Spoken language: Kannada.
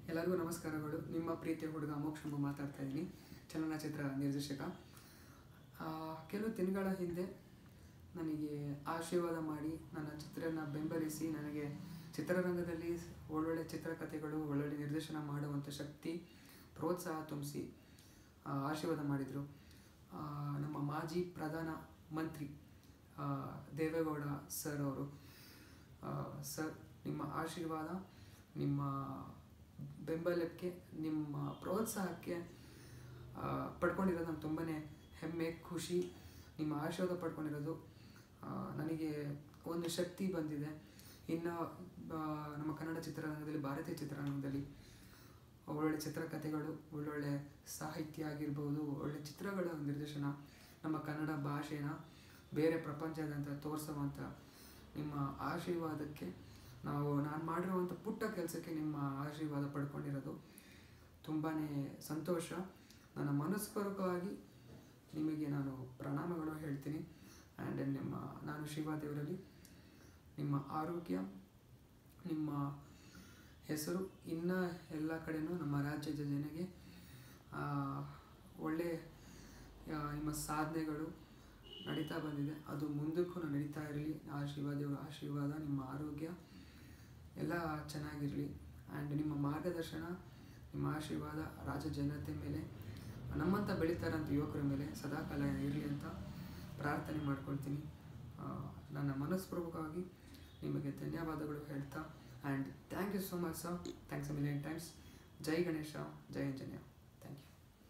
ಎಲ್ಲರಿಗೂ ನಮಸ್ಕಾರಗಳು. ನಿಮ್ಮ ಪ್ರೀತಿಯ ಹುಡುಗ ಅಮೋಘ್ ಶಂಭು ಮಾತಾಡ್ತಾ ಇದ್ದೀನಿ, ಚಲನಚಿತ್ರ ನಿರ್ದೇಶಕ. ಕೆಲವು ದಿನಗಳ ಹಿಂದೆ ನನಗೆ ಆಶೀರ್ವಾದ ಮಾಡಿ ನನ್ನ ಚಿತ್ರನ ಬೆಂಬಲಿಸಿ ನನಗೆ ಚಿತ್ರರಂಗದಲ್ಲಿ ಒಳ್ಳೊಳ್ಳೆ ಚಿತ್ರಕಥೆಗಳು, ಒಳ್ಳೊಳ್ಳೆ ನಿರ್ದೇಶನ ಮಾಡುವಂಥ ಶಕ್ತಿ, ಪ್ರೋತ್ಸಾಹ ತುಂಬಿಸಿ ಆಶೀರ್ವಾದ ಮಾಡಿದರು ನಮ್ಮ ಮಾಜಿ ಪ್ರಧಾನ ಮಂತ್ರಿ ದೇವೇಗೌಡ ಸರ್ ಅವರು. ಸರ್, ನಿಮ್ಮ ಆಶೀರ್ವಾದ, ನಿಮ್ಮ ಬೆಂಬಲಕ್ಕೆ, ನಿಮ್ಮ ಪ್ರೋತ್ಸಾಹಕ್ಕೆ ಪಡ್ಕೊಂಡಿರೋದು ನಾನು ತುಂಬಾ ಹೆಮ್ಮೆ, ಖುಷಿ. ನಿಮ್ಮ ಆಶೀರ್ವಾದ ಪಡ್ಕೊಂಡಿರೋದು ನನಗೆ ಒಂದು ಶಕ್ತಿ ಬಂದಿದೆ. ಇನ್ನು ನಮ್ಮ ಕನ್ನಡ ಚಿತ್ರರಂಗದಲ್ಲಿ, ಭಾರತೀಯ ಚಿತ್ರರಂಗದಲ್ಲಿ ಒಳ್ಳೊಳ್ಳೆ ಚಿತ್ರಕಥೆಗಳು, ಒಳ್ಳೊಳ್ಳೆ ಸಾಹಿತ್ಯ ಆಗಿರ್ಬೋದು, ಒಳ್ಳೆ ಚಿತ್ರಗಳ ನಿರ್ದೇಶನ, ನಮ್ಮ ಕನ್ನಡ ಭಾಷೆನ ಬೇರೆ ಪ್ರಪಂಚದಂತ ತೋರಿಸುವಂಥ ನಿಮ್ಮ ಆಶೀರ್ವಾದಕ್ಕೆ, ನಾನು ಮಾಡಿರುವಂಥ ಪುಟ್ಟ ಕೆಲಸಕ್ಕೆ ನಿಮ್ಮ ಆಶೀರ್ವಾದ ಪಡ್ಕೊಂಡಿರೋದು ತುಂಬಾ ಸಂತೋಷ. ನನ್ನ ಮನಸ್ಪೂರ್ವಕವಾಗಿ ನಿಮಗೆ ನಾನು ಪ್ರಣಾಮಗಳು ಹೇಳ್ತೀನಿ. ಆ್ಯಂಡ್ ನಾನು ಶಿವದೇವರಲ್ಲಿ ನಿಮ್ಮ ಆರೋಗ್ಯ, ನಿಮ್ಮ ಹೆಸರು ಇನ್ನು ಎಲ್ಲ ಕಡೆಯೂ ನಮ್ಮ ರಾಜ್ಯದ ಜನಗೆ ಒಳ್ಳೆಯ ನಿಮ್ಮ ಸಾಧನೆಗಳು ನಡೀತಾ ಬಂದಿದೆ, ಅದು ಮುಂದಕ್ಕೂ ನಡೀತಾ ಇರಲಿ. ಆ ಶಿವದೇವರ ಆಶೀರ್ವಾದ, ನಿಮ್ಮ ಆರೋಗ್ಯ ಎಲ್ಲ ಚೆನ್ನಾಗಿರಲಿ. ಆ್ಯಂಡ್ ನಿಮ್ಮ ಮಾರ್ಗದರ್ಶನ, ನಿಮ್ಮ ಆಶೀರ್ವಾದ ರಾಜ್ಯ ಜನತೆ ಮೇಲೆ, ನಮ್ಮಂಥ ಬೆಳೀತಾರಂಥ ಯುವಕರ ಮೇಲೆ ಸದಾಕಾಲ ಇರಲಿ ಅಂತ ಪ್ರಾರ್ಥನೆ ಮಾಡ್ಕೊಳ್ತೀನಿ. ನನ್ನ ಮನಸ್ಪೂರ್ವಕವಾಗಿ ನಿಮಗೆ ಧನ್ಯವಾದಗಳು ಹೇಳ್ತಾ, and thank you so much sir. Thanks a million times. Jai Ganesha, Jai Anjaneya.